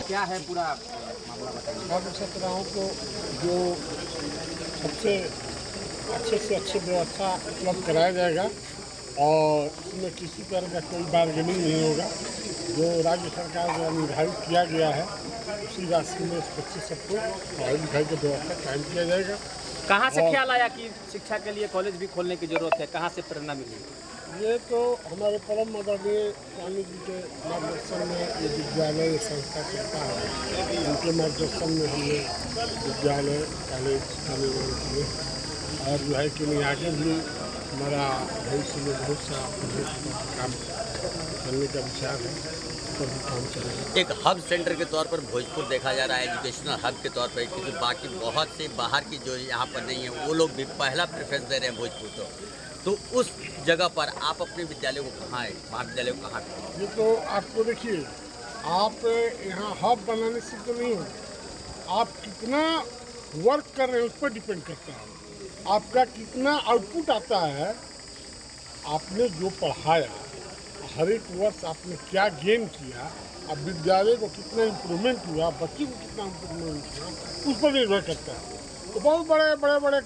क्या है पूरा मामला बताइए। छात्र छात्राओं को जो सबसे अच्छे से अच्छी व्यवस्था उपलब्ध कराया जाएगा और इसमें किसी तरह का कोई बार्गेनिंग नहीं होगा। जो राज्य सरकार द्वारा निर्धारित किया गया है उसी राशि में इस बच्चे सबको पढ़ाई लिखाई की व्यवस्था कायम किया जाएगा। कहाँ से ख्याल आया कि शिक्षा के लिए कॉलेज भी खोलने की जरूरत है, कहाँ से प्रेरणा मिली? ये तो हमारे परम आदरणीय स्वामी जी के मार्गदर्शन में ये विद्यालय ये संस्था चलता है। उनके मार्गदर्शन में हमने विद्यालय कॉलेज का निर्माण किए और जो है कि नहीं आगे भी हमारा भविष्य में बहुत सा काम करने का विचार है, तो भी काम चलेगा। एक हब सेंटर के तौर पर भोजपुर देखा जा रहा है, एजुकेशनल हब के तौर पर, क्योंकि बाकी बहुत से बाहर की जो यहाँ पर नहीं है वो लोग भी पहला प्रेफरेंस दे रहे हैं भोजपुर को। तो उस जगह पर आप अपने विद्यालय को कहाँ है, महाविद्यालय को कहाँ पे? ये तो आपको देखिए, आप यहाँ हब बनाने से तो नहीं हो, आप कितना वर्क कर रहे हैं उस पर डिपेंड करता है। आपका कितना आउटपुट आता है, आपने जो पढ़ाया हर एक वर्ष आपने क्या गेन किया, अब विद्यालय को कितना इम्प्रूवमेंट हुआ, बच्चे को कितना इम्प्रूवमेंट हुआ, उस पर निर्भर करता है। तो बहुत बड़े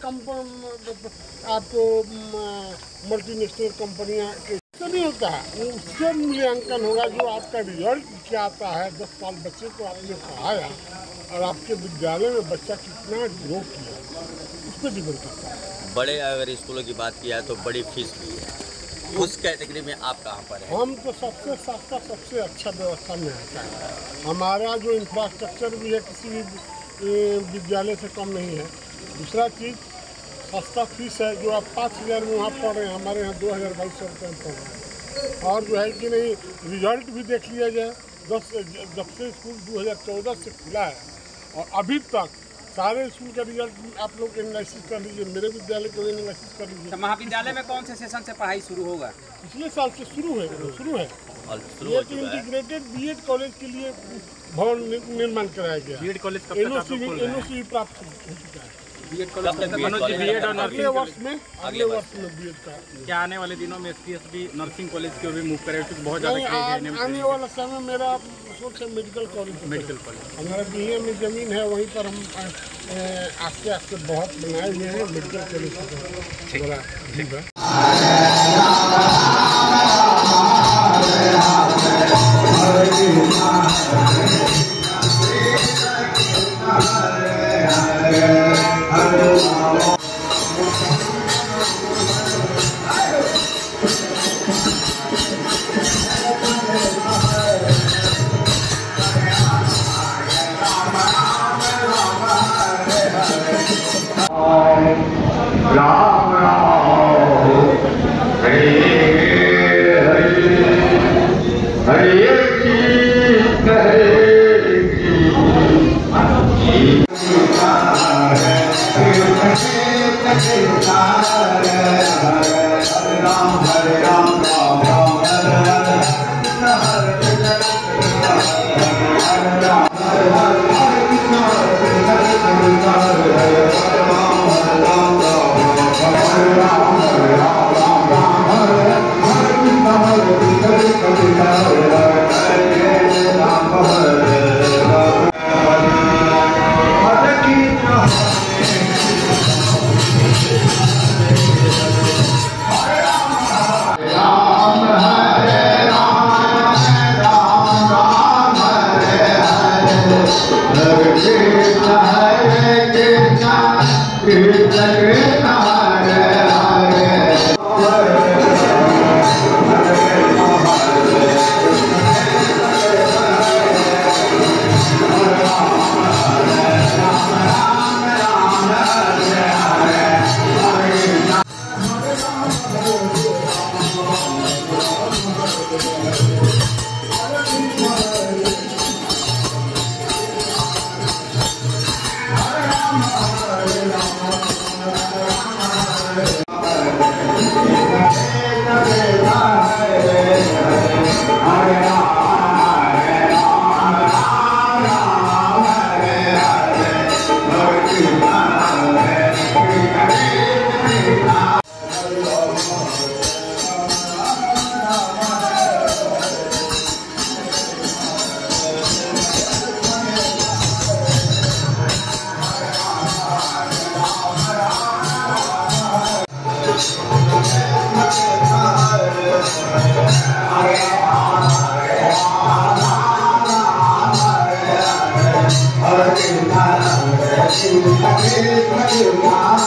आपको मल्टीनेशनल कंपनियां के नहीं होता है, वो उससे मूल्यांकन होगा जो आपका रिजल्ट क्या आता है। 10 साल बच्चे को आपने पढ़ाया और आपके विद्यालय में बच्चा कितना ग्रो किया, उस पर डिपेंड करता है। बड़े अगर स्कूलों की बात किया तो बड़ी फीस भी है, उस कैटेगरी में आप कहाँ पर हैं? हम तो सबसे सस्ता सबसे अच्छा व्यवस्था में आता है। हमारा जो इंफ्रास्ट्रक्चर भी है किसी भी विद्यालय से कम नहीं है। दूसरा चीज़ सस्ता फीस है, जो आप 5,000 में वहाँ पढ़ रहे हैं, हमारे यहाँ 2,200 रुपये में पढ़ रहे हैं। और जो है कि नहीं, रिजल्ट भी देख लिया जाए, जब से स्कूल 2014 से खुला है और अभी तक सारे स्कूल का रिजल्ट आप लोग एनालिसिस कर लीजिए, मेरे विद्यालय को एनालिसिस कर लीजिए। महाविद्यालय में कौन से सेशन से पढ़ाई शुरू होगा? पिछले साल से शुरू है। ये तो इंटीग्रेटेड बीएड कॉलेज के लिए भवन निर्माण कराया गया। बीएड कॉलेज कब एनओसी प्राप्त हो चुका है। बीएड कॉलेज बीएड और अगले वर्ष में बीएड का। क्या आने वाले दिनों में एसपीएसबी नर्सिंग कॉलेज को भी मूव करेगा, क्योंकि बहुत ज़्यादा आने वाला समय मेरा सोच है मेडिकल कॉलेज। हमारा बीए में ज़मीन है, वहीं पर हम आस्ते आस्ते बहुत बनाए हुए हैं मेडिकल कॉलेज बड़ा ठीक है। राम राम हरे हरे हरे कृष्ण हरे कृष्ण हरे राम राम राम Hare